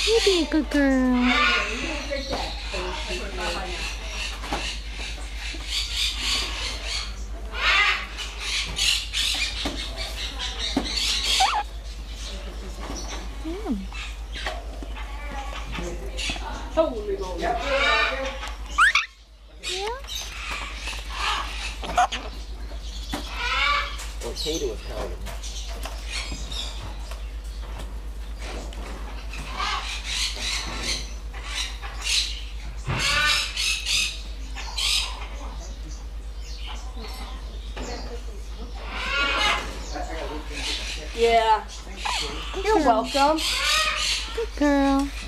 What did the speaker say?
You be a good girl. Potato is held. Yeah. You're welcome. Good girl.